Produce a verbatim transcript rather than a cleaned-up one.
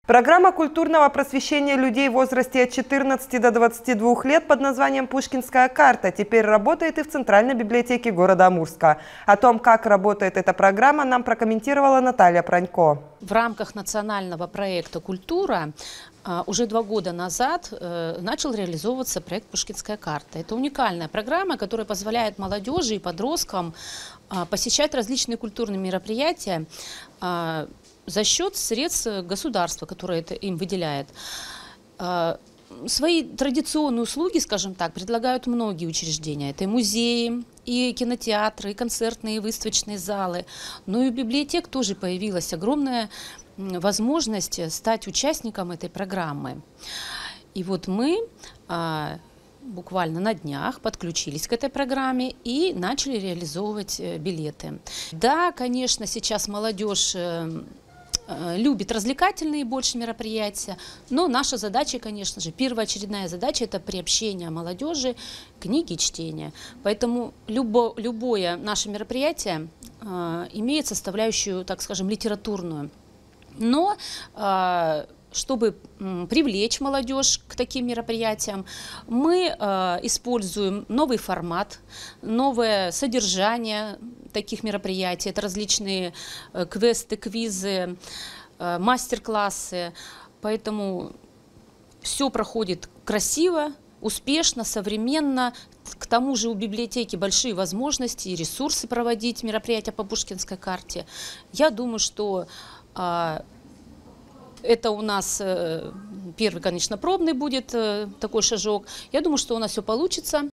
Программа культурного просвещения людей в возрасте от четырнадцати до двадцати двух лет под названием «Пушкинская карта» теперь работает и в Центральной библиотеке города Амурска. О том, как работает эта программа, нам прокомментировала Наталья Пронько. В рамках национального проекта «Культура» уже два года назад начал реализовываться проект «Пушкинская карта». Это уникальная программа, которая позволяет молодежи и подросткам посещать различные культурные мероприятия за счет средств государства, которое это им выделяет. Свои традиционные услуги, скажем так, предлагают многие учреждения. Это и музеи, и кинотеатры, и концертные, и выставочные залы. Но и у библиотек тоже появилась огромная возможность стать участником этой программы. И вот мы буквально на днях подключились к этой программе и начали реализовывать билеты. Да, конечно, сейчас молодежь любит развлекательные больше мероприятия, но наша задача, конечно же, первоочередная задача – это приобщение молодежи к книге и чтению. Поэтому любо, любое наше мероприятие э, имеет составляющую, так скажем, литературную. Но э, чтобы м, привлечь молодежь к таким мероприятиям, мы э, используем новый формат, новое содержание таких мероприятий. Это различные э, квесты, квизы, э, мастер-классы. Поэтому все проходит красиво, успешно, современно. К тому же у библиотеки большие возможности и ресурсы проводить мероприятия по Пушкинской карте. Я думаю, что э, это у нас э, первый, конечно, пробный будет э, такой шажок. Я думаю, что у нас все получится.